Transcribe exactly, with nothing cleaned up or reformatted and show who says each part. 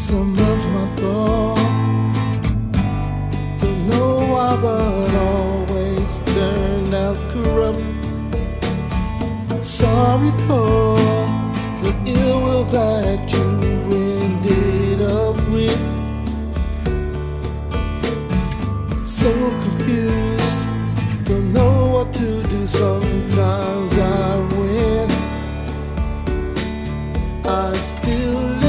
Speaker 1: some of my thoughts. Don't know why, but always turned out corrupt. Sorry for the ill will that you ended up with. So confused, don't know what to do. Sometimes I win, I still